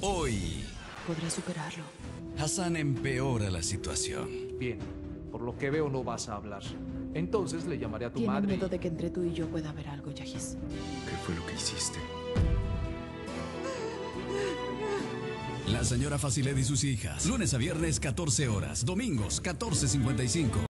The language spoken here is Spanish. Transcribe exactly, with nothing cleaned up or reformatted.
Hoy, Podré superarlo. Hassan empeora la situación. Bien, por lo que veo no vas a hablar. Entonces le llamaré a tu Tiene madre. miedo y- de que entre tú y yo pueda haber algo, Yahis. ¿Qué fue lo que hiciste? La señora Faciled y sus hijas. Lunes a viernes, catorce horas. Domingos, catorce cincuenta y cinco.